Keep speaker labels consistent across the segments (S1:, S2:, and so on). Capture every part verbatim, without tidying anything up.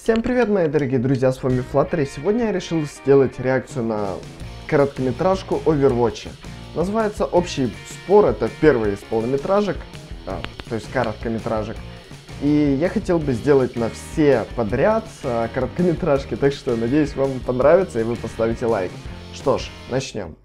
S1: Всем привет, мои дорогие друзья, с вами Flutter, и сегодня я решил сделать реакцию на короткометражку Overwatch. Называется «Общий спор», это первый из полнометражек, а, то есть короткометражек. И я хотел бы сделать на все подряд а, короткометражки, так что надеюсь, вам понравится и вы поставите лайк. Что ж, начнем.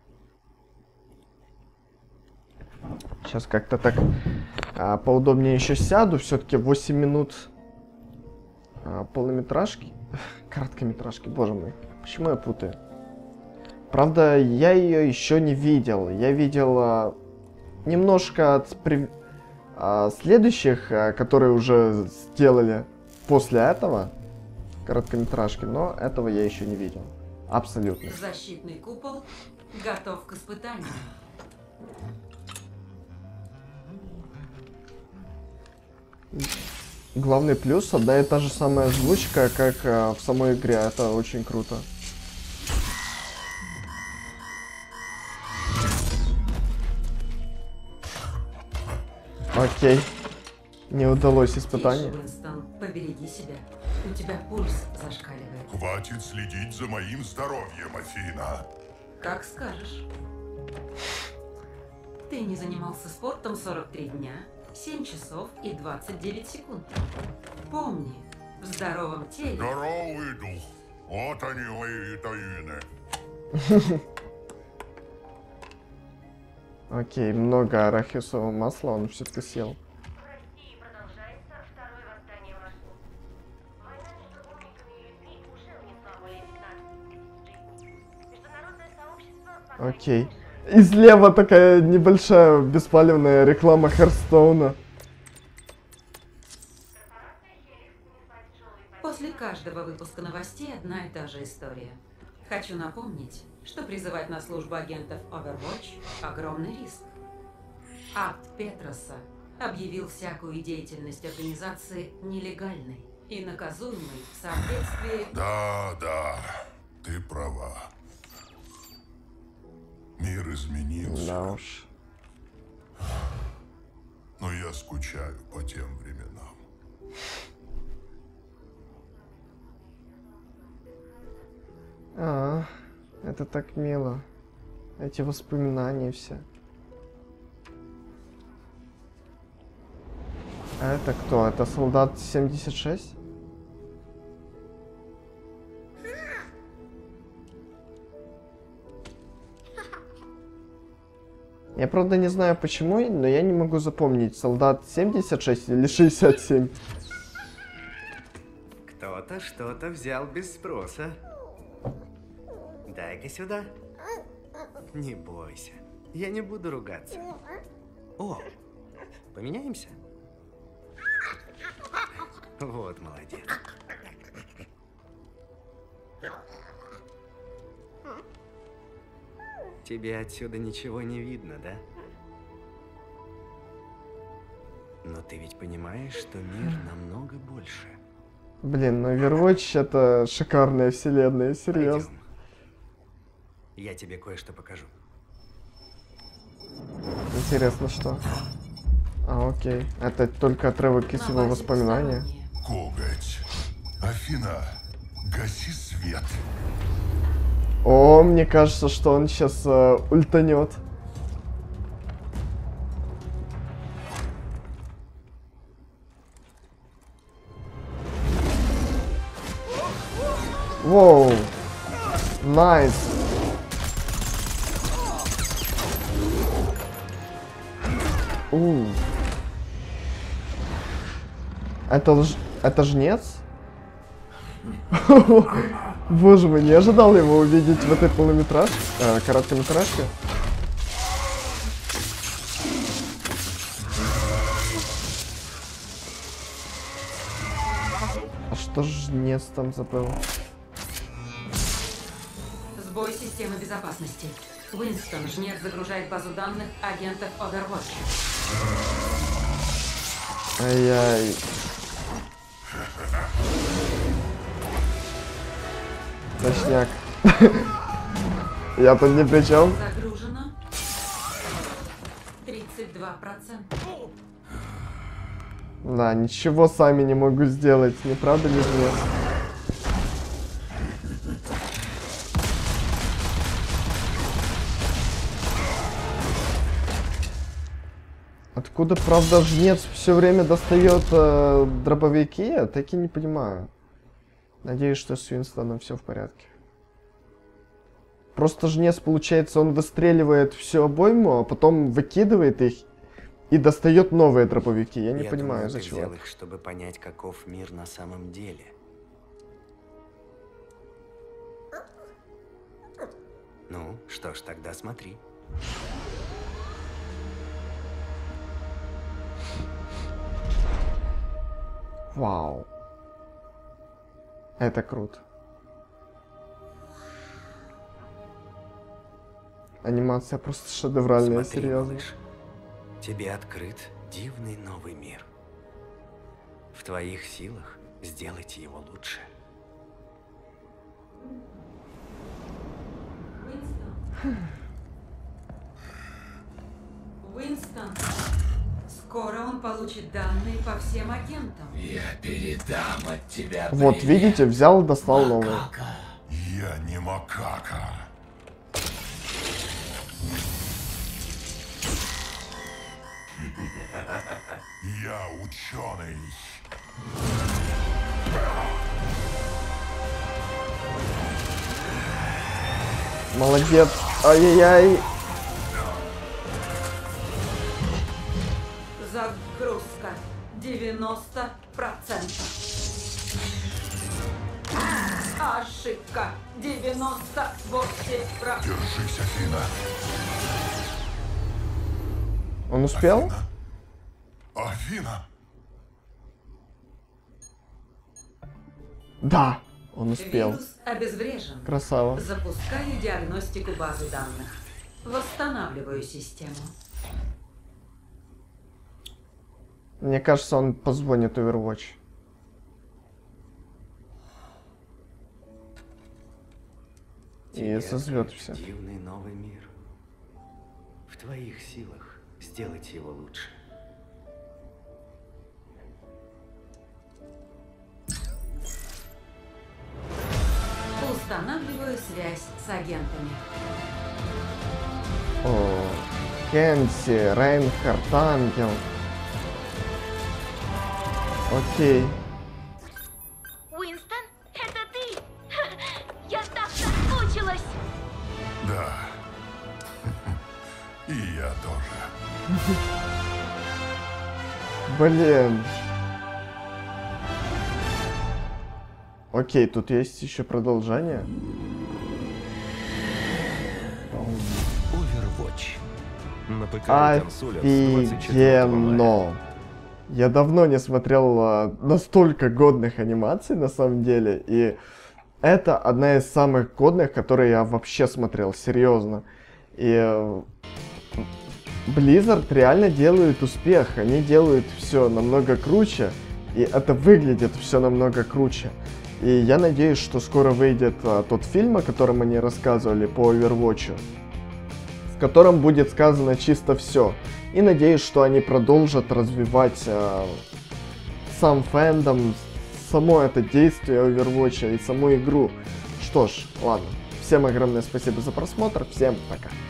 S1: Сейчас как-то так а, поудобнее еще сяду, все-таки восемь минут а, полнометражки, короткометражки, боже мой, почему я путаю? Правда, я ее еще не видел, я видел а, немножко от при... а, следующих, а, которые уже сделали после этого короткометражки, но этого я еще не видел, абсолютно.
S2: Защитный купол готов к испытанию.
S1: Главный плюс — одна и та же самая озвучка, как а, в самой игре. Это очень круто. Окей. Не удалось испытание.
S2: Тише, Уинстон, побереги себя. У тебя пульс зашкаливает.
S3: Хватит следить за моим здоровьем, Афина.
S2: Как скажешь. Ты не занимался спортом сорок три дня, семь часов и двадцать девять секунд. Помни, в здоровом теле...
S3: Здоровый дух. Вот они, мои витамины.
S1: Окей, много арахисового масла, он все-таки съел. Окей. И слева такая небольшая беспалевная реклама Херстоуна.
S2: После каждого выпуска новостей одна и та же история. Хочу напомнить, что призывать на службу агентов Overwatch – огромный риск. Акт Петроса объявил всякую деятельность организации нелегальной и наказуемой в соответствии...
S3: Да, да, ты права. Мир изменился.
S1: Да уж.
S3: Но я скучаю по тем временам.
S1: А, это так мило. Эти воспоминания все. А это кто? Это солдат семьдесят шесть? Я, правда, не знаю почему, но я не могу запомнить, солдат семьдесят шесть или шестьдесят семь.
S4: Кто-то что-то взял без спроса. Дай-ка сюда. Не бойся, я не буду ругаться. О, поменяемся? Вот молодец. Тебе отсюда ничего не видно, да? Но ты ведь понимаешь, что мир намного больше.
S1: Блин, ну Overwatch — это шикарная вселенная, серьезно.
S4: Пойдем. Я тебе кое-что покажу.
S1: Интересно, что? А, окей. Это только отрывок из его воспоминания.
S3: Коготь. Афина, гаси свет.
S1: О, мне кажется, что он сейчас э, ультанет. Воу. Найс. У. Это лж... Это жнец? Боже мой, не ожидал его увидеть в этой полнометражке, э, короткометражке. А что жнец там забыл?
S2: Сбой системы безопасности. Уинстон, жнец загружает базу данных агентов Overwatch.
S1: Ай-яй. Точняк. Я тут ни при чем.
S2: Загружено тридцать два процента.
S1: Да, ничего сами не могу сделать, не правда ли, жнец? Откуда, правда, жнец все время достает э, дробовики, я так и не понимаю. Надеюсь, что с Уинстоном все в порядке. Просто жнец, получается, он выстреливает всю обойму, а потом выкидывает их и достает новые дробовики. Я не
S4: Я
S1: понимаю,
S4: думаю,
S1: из-за
S4: ты
S1: чего.
S4: взял их, чтобы понять, каков мир на самом деле. Ну, что ж, тогда смотри.
S1: Вау. Это круто. Анимация просто шедевральная,
S4: Смотри,
S1: серьезно.
S4: малыш. Тебе открыт дивный новый мир. В твоих силах сделать его лучше.
S2: Уинстон, скоро он получит данные по всем агентам.
S5: Я передам от тебя
S1: Вот,
S5: привет,
S1: видите, взял, достал новый.
S5: макака.
S3: Я не макака. Я ученый.
S1: Молодец. Ай-яй-яй.
S2: Загрузка девяносто процентов. Ошибка девяносто восемь процентов.
S3: Держись, Афина.
S1: Он успел?
S3: Афина? Афина?
S1: Да, он успел.
S2: Вирус обезврежен.
S1: Красава.
S2: Запускаю диагностику базы данных. Восстанавливаю систему.
S1: Мне кажется, он позвонит Overwatch. И
S4: Тебе
S1: созрет
S4: открыт
S1: все.
S4: Дивный новый мир. В твоих силах сделать его лучше.
S2: Устанавливаю связь с агентами.
S1: О, Кенси, Рейнхард, Ангел. Окей.
S6: Уинстон, это ты? Я так соскучилась!
S3: Да. И я тоже.
S1: Блин. Окей, тут есть еще продолжение.
S7: Overwatch. На ПК и консолях с двадцать четвёртого мая.
S1: Офигенно. Я давно не смотрел а, настолько годных анимаций, на самом деле, и это одна из самых годных, которые я вообще смотрел, серьезно. И э, Blizzard реально делает успех, они делают все намного круче, и это выглядит все намного круче. И я надеюсь, что скоро выйдет а, тот фильм, о котором они рассказывали по Overwatch, в котором будет сказано чисто все. И надеюсь, что они продолжат развивать э, сам фэндом, само это действие Overwatch и саму игру. Что ж, ладно. Всем огромное спасибо за просмотр. Всем пока.